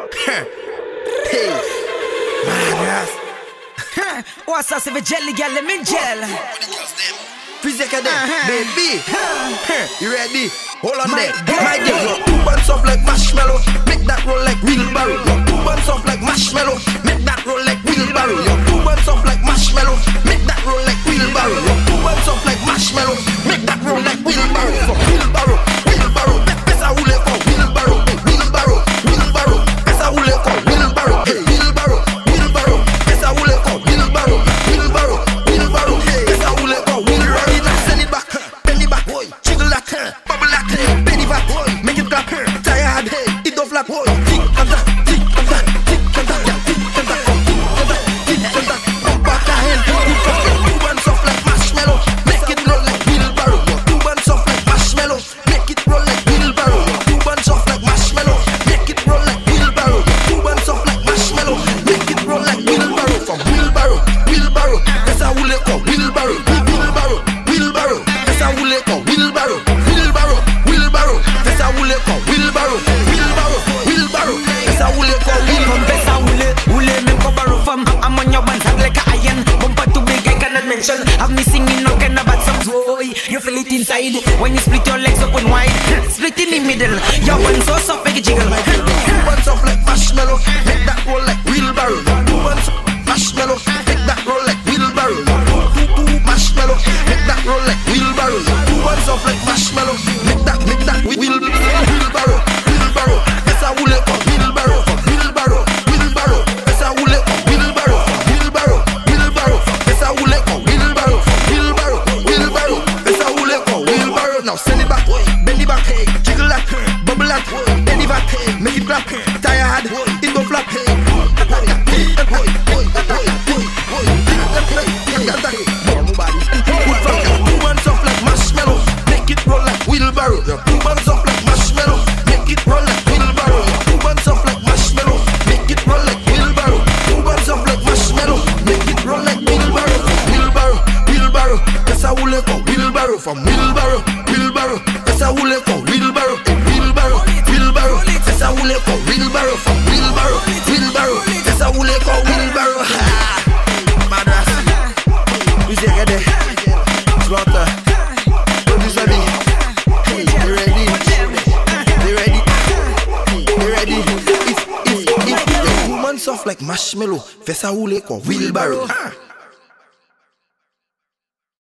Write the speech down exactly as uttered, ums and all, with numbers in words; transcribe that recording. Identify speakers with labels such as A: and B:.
A: Hey, Marias.
B: What's up, if a jelly girl, let me gel.
A: Physique there, baby. You ready? Hold on
B: My
A: there. My girl, your two buns up like marshmallow. Make that roll like wheelbarrow. Your two buns up like marshmallow. Make that roll like wheelbarrow. Your two buns up like marshmallow. Make that roll like wheelbarrow. Your two buns up like marshmallow. Make that roll like wheelbarrow. For wheelbarrow, wheelbarrow. Pesa hule for wheelbarrow. Wheelbarrow, wheelbarrow. Pesa hule for wheelbarrow. Hey, wheelbarrow, wheelbarrow. Pesa hule for wheelbarrow. Wheelbarrow, wheelbarrow. Hey, pesa hule for wheelbarrow. Send it back, bend it back, boy. Jiggle that, bubble that, penny back, boy. Make it clap, tired, hey, it don't flap, boy. Tick and that, tick and that, tick and that, yeah, tick and that, tick and that, tick and that. Pump back the hand, good fuck it. Two buns off like marshmallow, make it roll like wheelbarrow. Two buns off like marshmallow, make it roll like wheelbarrow. Two buns off like marshmallow, make it roll like wheelbarrow. Two buns off like marshmallow, make it roll like wheelbarrow. From wheelbarrow, wheelbarrow, that's how we let go. Wheelbarrow, wheelbarrow, wheelbarrow, that's how we let go. Wheelbarrow, wheelbarrow, wheelbarrow, that's how we let go. Wheelbarrow, wheelbarrow, wheelbarrow, that's how we let go.
B: From Bessa Hule, Hule, me go borrow from. I'm on your ones, like a iron. Bumper too big, I cannot mention. Have me singing, no kind of bad songs. Boy, you feel it inside when you split your legs open wide. Split in the middle, your one so soft, make it jiggle.
A: Two buns off like marshmallow, make that roll like wheelbarrow. Two buns marshmallow, make that roll like wheelbarrow. Two two marshmallow, make that roll like wheelbarrow. Two buns off like marshmallow, make that make that wheel wheelbarrow, wheelbarrow. That's how we let go. Wheelbarrow, wheelbarrow, wheelbarrow. That's how we let go. Wheelbarrow, wheelbarrow, wheelbarrow. That's how we let go. Wheelbarrow, wheelbarrow, wheelbarrow. That's how we let go. Wheelbarrow. Now send it back, bend it back, jiggle that, bubble that, bend it back, make it clap, tired, it don't flap. Two buns off like marshmallow, make it roll like wheelbarrow. Two buns off like marshmallow, make it roll like wheelbarrow. Two buns off like marshmallow, make it roll like wheelbarrow. Two buns off like marshmallow, make it roll like wheelbarrow. Wheelbarrow, wheelbarrow, that's how we let go. Wheelbarrow, from wheelbarrow, wheelbarrow, that's how we let go. Wheelbarrow, wheelbarrow, wheelbarrow, that's how we let go. Wheelbarrow, from wheelbarrow, wheelbarrow, that's how we let go. Wheelbarrow. Madras, musique de Slaughter, producer B. Hey, you ready? You ready? You ready? If, if, if, if, two months off like marshmallow, fais ça rouler quoi, wheelbarrow.